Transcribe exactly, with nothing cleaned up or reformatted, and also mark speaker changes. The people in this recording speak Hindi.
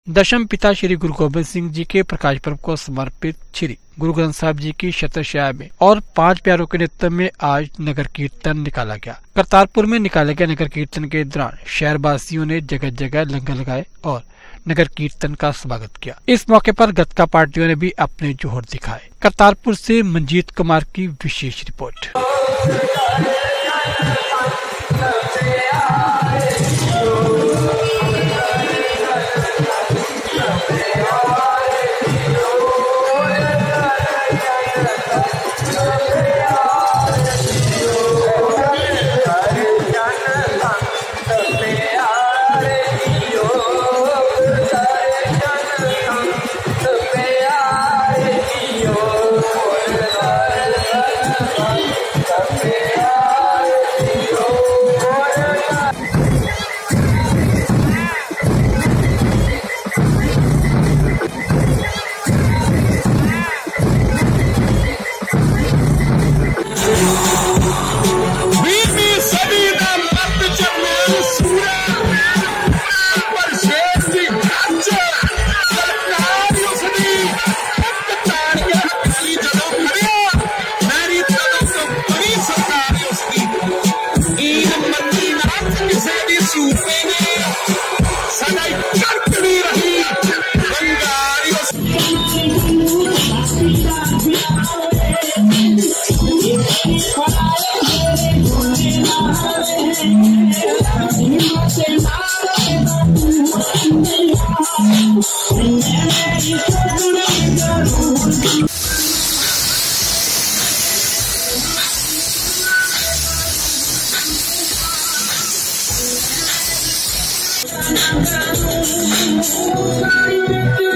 Speaker 1: दशम पिता श्री गुरु गोबिंद सिंह जी के प्रकाश पर्व को समर्पित श्री गुरु ग्रंथ साहिब जी की शतशया में और पांच प्यारों के नेतृत्व में आज नगर कीर्तन निकाला गया। करतारपुर में निकाले गए नगर कीर्तन के दौरान शहरवासियों ने जगह जगह लंगर लगाए और नगर कीर्तन का स्वागत किया। इस मौके पर गतका पार्टियों ने भी अपने जोहर दिखाए। करतारपुर से मंजीत कुमार की विशेष रिपोर्ट।
Speaker 2: Thank you.